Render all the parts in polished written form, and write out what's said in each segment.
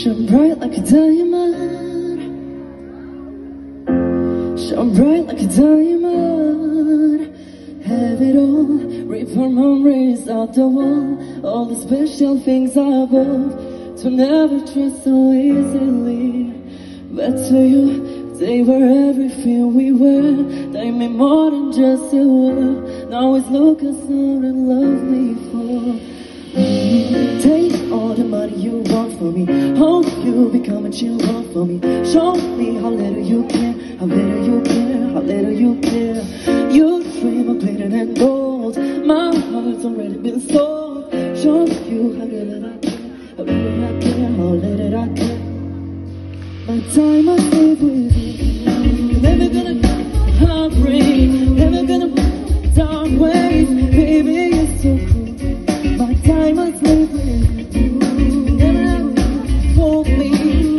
Shine bright like a diamond, shine bright like a diamond. Have it all, rip our memories out the wall, all the special things above, to never trust so easily. But to you, they were everything we were. They meant more than just a word. Now it's look as soon and love me for. Take all the money you want from me, hope you become what you want from me. Show me how little you care, how little you care, how little you care. You dream of glitter and gold, my heart's already been sold. Show you how little I care, how little I care, how little I care. My time I live with you, never gonna heartbreak, never gonna dark ways. Baby, you're so cool. My time I live with you, never ever hold me,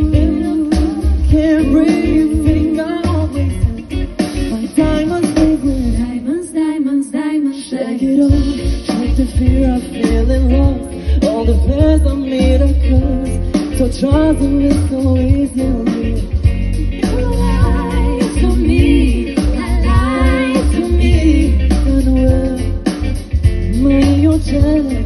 can't breathe, think I always have. My time I live with you. Diamonds, diamonds, diamonds. Shake it off, shake the fear of feeling lost, all the past I made a curse. So try to live so easily. You lied to me, lied to me. And well, money you're jealous.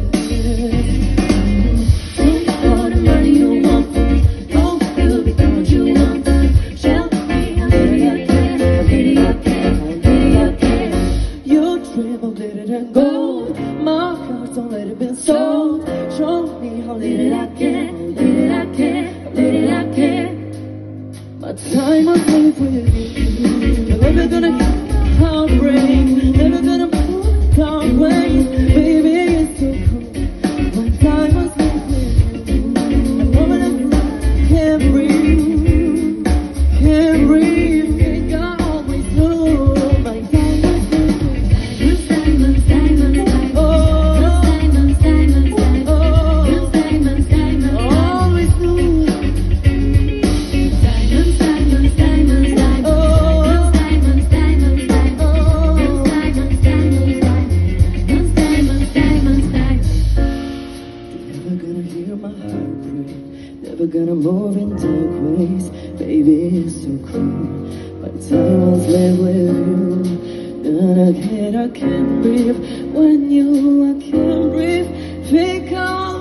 Take all the money you want from me, hope you'll become what you want. Show me how little you care, how little you care, how little you care. You dream of glitter and gold, my heart's already been sold. Show me how little I care, how little I care, how little I care. My time I live with you, you're never gonna heartbreak, never gonna dark ways. Baby, it's so cool. My time I live with you, a woman I can't breathe, can't breathe. Think I always knew. My time I live with you. Diamonds, diamonds, diamonds. Oh, diamonds, diamonds, diamonds. Oh, diamonds, diamonds. Always knew. Diamonds, diamonds, diamonds, diamonds. Oh, diamonds, diamonds, diamonds. Oh, diamonds, diamonds, diamonds. Diamonds, diamonds, diamonds. You're never gonna hear my heart break, never gonna move in dark ways. Baby, it's so cool. My time was lived with you. And again, I can't breathe when you, I can't breathe. Think I'll